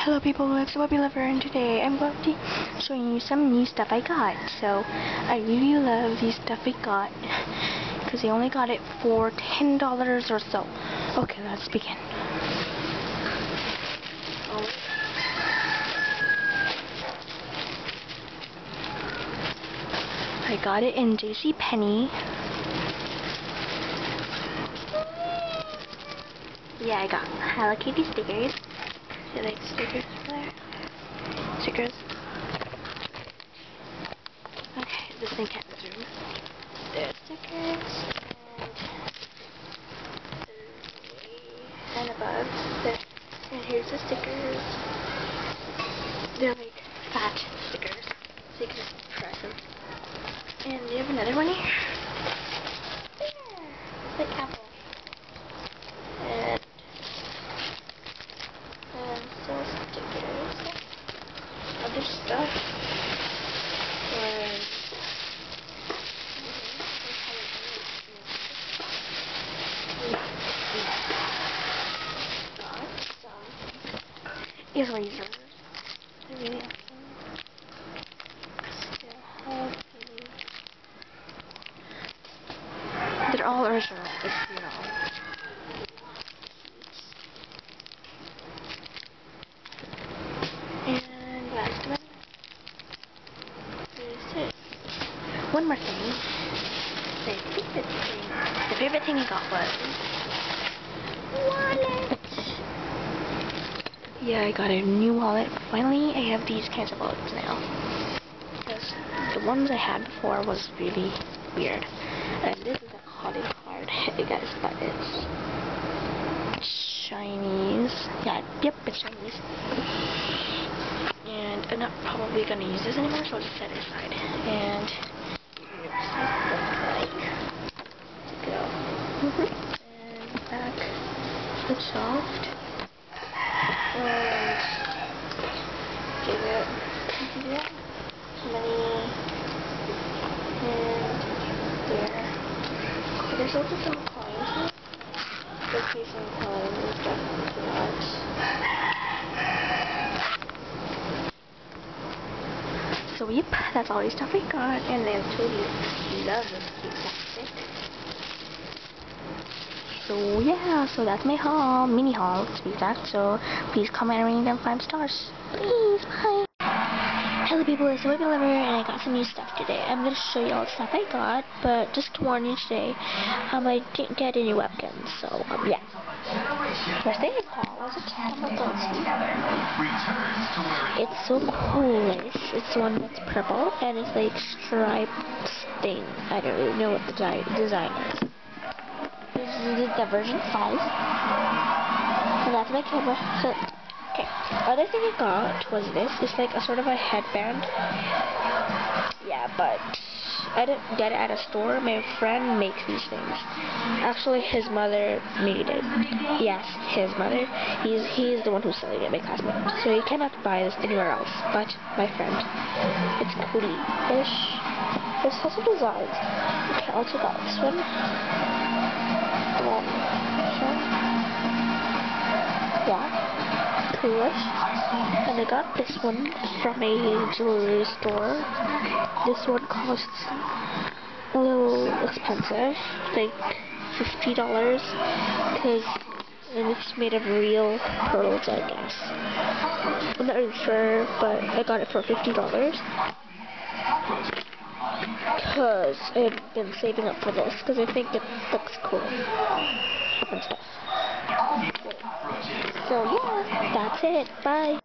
Hello people, it's Webby Lover, and today I'm going to be showing you some new stuff I got. So, I really love these stuff I got, because I only got it for $10 or so. Okay, let's begin. I got it in JCPenney. Yeah, I got Hello Kitty stickers. You like stickers there? Stickers. Okay, this thing can't zoom. There's stickers and above. There. And here's the stickers. They're like fat stickers, so you can just press them. And we have another one here. There. It's like apple. And some stickers. Other stuff was got some erasers. I really have some. They're all original, if you know. And last one is this. One more thing. The favorite thing I got was wallet. Yeah, I got a new wallet. Finally, I have these kinds of wallets now. Because the ones I had before was really weird. And this is a calling card, guys, but it's Chinese. Yeah, yep, it's Chinese. And I'm not probably going to use this anymore, so I'll just set it aside. And and back, it's soft. And give it money. And there. There's also some coins here. Let's see some coins and stuff if you want. So yep, that's all the stuff I got, and I totally love this exact it. So yeah, so that's my haul, mini haul to be exact. So please comment and rate them 5 stars. Please, bye. Hello people, it's Webby Lover, and I got some new stuff today. I'm going to show you all the stuff I got, but just to warn you today, I didn't get any webcams, so yeah. First thing I got was a Tamagotchi. It's so coolish. It's the one that's purple, and it's like striped thing. I don't really know what the design is. This is the version 5, and that's my camera. So, okay, other thing I got was this. It's like a sort of a headband. Yeah, but I didn't get it at a store. My friend makes these things. Actually, his mother made it. Yes, his mother. He's the one who's selling it, my classmate. So you cannot buy this anywhere else but my friend. It's cool-ish. There's lots of designs. Okay, I also got this one. Yeah, coolish. And I got this one from a jewelry store. This one costs a little expensive, like $50, because it's made of real pearls, I guess. I'm not really sure, but I got it for $50. Because I've been saving up for this, because I think it looks cool and stuff. So yeah, that's it. Bye.